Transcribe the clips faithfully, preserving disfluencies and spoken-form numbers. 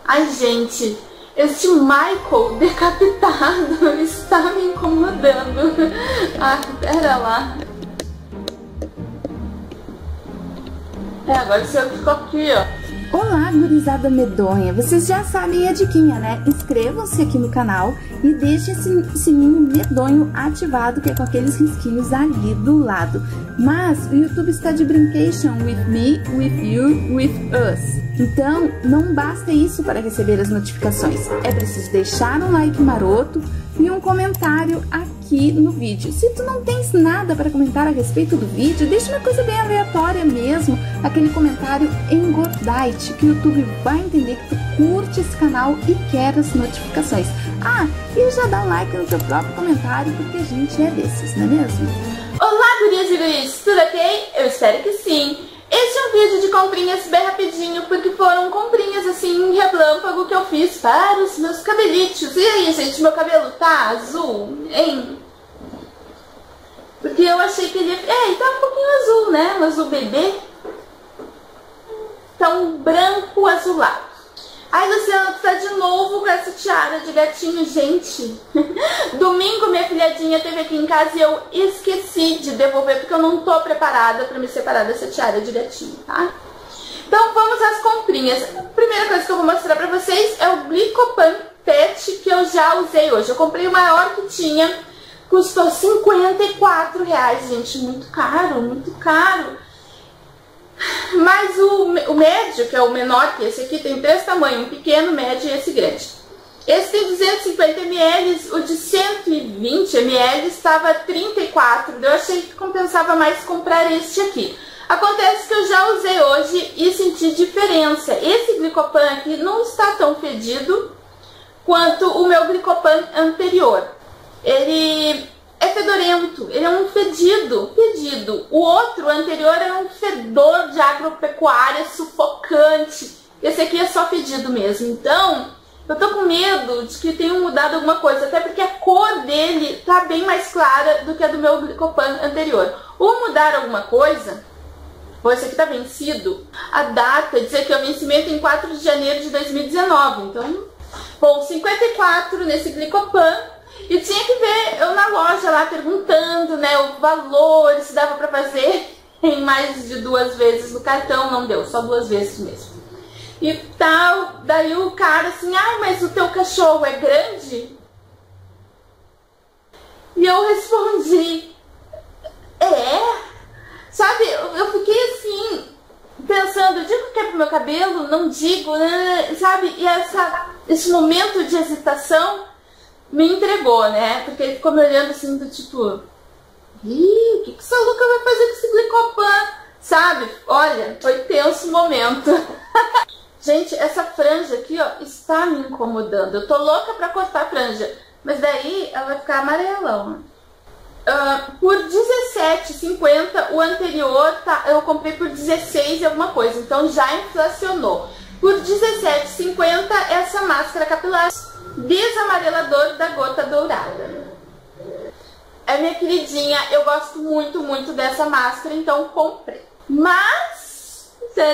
Ai, gente, este Michael decapitado está me incomodando. Ah, pera lá. É, agora você ficou aqui, ó. Olá, gurizada medonha! Vocês já sabem a diquinha, né? Inscrevam-se aqui no canal e deixem esse sininho medonho ativado, que é com aqueles risquinhos ali do lado. Mas o YouTube está de brincation with me, with you, with us. Então, não basta isso para receber as notificações. É preciso deixar um like maroto e um comentário aqui no vídeo. Se tu não tens nada para comentar a respeito do vídeo, deixa uma coisa bem aleatória mesmo, aquele comentário engordite, que o YouTube vai entender que tu curte esse canal e quer as notificações. Ah, e já dá um like no teu próprio comentário, porque a gente é desses, não é mesmo? Olá, gurias e guris, tudo ok? Eu espero que sim. Este é um vídeo de comprinhas bem rapidinho, porque foram comprinhas assim em relâmpago que eu fiz para os meus cabelitos. E aí, gente, meu cabelo tá azul, hein? Porque eu achei que ele ia... É, ele tá um pouquinho azul, né? Um azul bebê. Tá um branco azulado. Ai, Luciana, tu tá de novo com essa tiara de gatinho, gente. Domingo minha filhadinha esteve aqui em casa e eu esqueci de devolver, porque eu não tô preparada pra me separar dessa tiara de gatinho, tá? Então vamos às comprinhas. A primeira coisa que eu vou mostrar pra vocês é o Glicopan Pet, que eu já usei hoje. Eu comprei o maior que tinha, custou cinquenta e quatro reais, gente, muito caro, muito caro. Mas o, o médio, que é o menor que esse aqui, tem três tamanhos, um pequeno, médio e esse grande. Esse tem duzentos e cinquenta mililitros, o de cento e vinte mililitros estava trinta e quatro. Eu achei que compensava mais comprar este aqui. Acontece que eu já usei hoje e senti diferença. Esse Glicopan aqui não está tão fedido quanto o meu Glicopan anterior. Ele é fedorento, ele é um fedido, fedido. O outro, o anterior, era um fedor de agropecuária sufocante. Esse aqui é só fedido mesmo. Então, eu tô com medo de que tenham mudado alguma coisa, até porque a cor dele tá bem mais clara do que a do meu Glicopan anterior. Ou mudar alguma coisa, ou esse aqui tá vencido. A data diz que o vencimento em quatro de janeiro de dois mil e dezenove. Então, bom, cinquenta e quatro nesse Glicopan. E tinha que ver eu na loja lá perguntando, né, o valor, se dava pra fazer em mais de duas vezes no cartão. Não deu, só duas vezes mesmo. E tal, daí o cara assim, ai, mas o teu cachorro é grande? E eu respondi, é? Sabe, eu, eu fiquei assim, pensando, digo que é pro meu cabelo? Não digo, né? Sabe? E essa, esse momento de hesitação me entregou, né? Porque ele ficou me olhando assim, do tipo, ih, o que, que essa louca vai fazer com esse Glicopan? Sabe? Olha, foi tenso o momento. Gente, essa franja aqui, ó, está me incomodando. Eu tô louca pra cortar a franja, mas daí ela vai ficar amarela, ó. Uh, por dezessete e cinquenta, o anterior tá, eu comprei por dezesseis e alguma coisa, então já inflacionou. Por dezessete e cinquenta, essa máscara capilar desamarelador da gota dourada. É minha queridinha, eu gosto muito, muito dessa máscara, então comprei. Mas,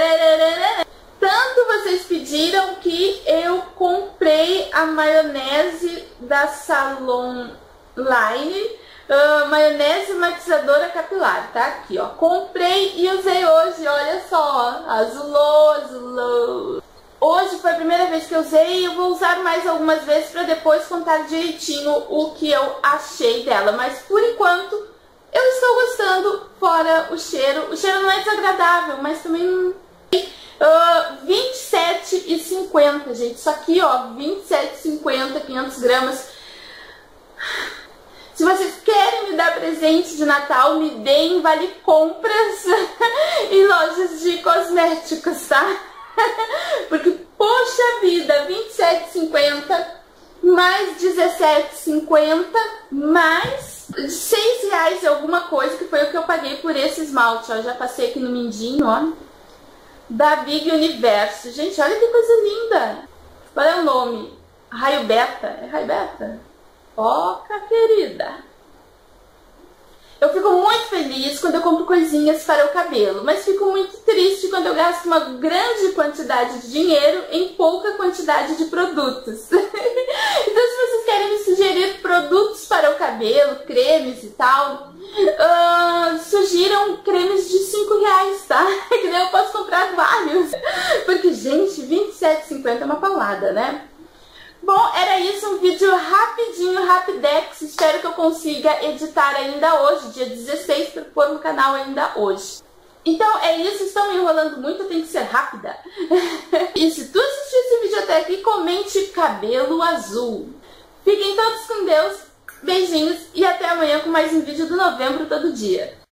tanto vocês pediram que eu comprei a maionese da Salon Line, uh, maionese matizadora capilar, tá aqui, ó. Comprei e usei hoje, olha só, azulou, azulou. Hoje foi a primeira vez que eu usei e eu vou usar mais algumas vezes para depois contar direitinho o que eu achei dela. Mas por enquanto eu estou gostando, fora o cheiro. O cheiro não é desagradável, mas também não... Uh, vinte e sete e cinquenta, gente. Isso aqui, ó, vinte e sete e cinquenta, quinhentas gramas. Se vocês querem me dar presente de Natal, me deem vale compras em lojas de cosméticos, tá? Porque, poxa vida, vinte e sete e cinquenta mais dezessete e cinquenta mais seis reais e alguma coisa, que foi o que eu paguei por esse esmalte, ó. Já passei aqui no mindinho, ó, da Big Universo. Gente, olha que coisa linda. Qual é o nome? Raio Beta? É Raio Beta? Oca, querida. Eu fico muito feliz quando eu compro coisinhas para o cabelo, mas fico muito triste quando eu gasto uma grande quantidade de dinheiro em pouca quantidade de produtos. Então, se vocês querem me sugerir produtos para o cabelo, cremes e tal, uh, sugiram cremes de cinco reais, tá? Que daí eu posso comprar vários. Porque, gente, vinte e sete reais e cinquenta centavos é uma paulada, né? Bom, era isso, um vídeo rapidinho, rapidex. Espero que eu consiga editar ainda hoje, dia dezesseis, para pôr no canal ainda hoje. Então é isso, estou me enrolando muito, tem que ser rápida. E se tu assistiu esse vídeo até aqui, comente cabelo azul. Fiquem todos com Deus, beijinhos e até amanhã com mais um vídeo do Novembro Todo Dia.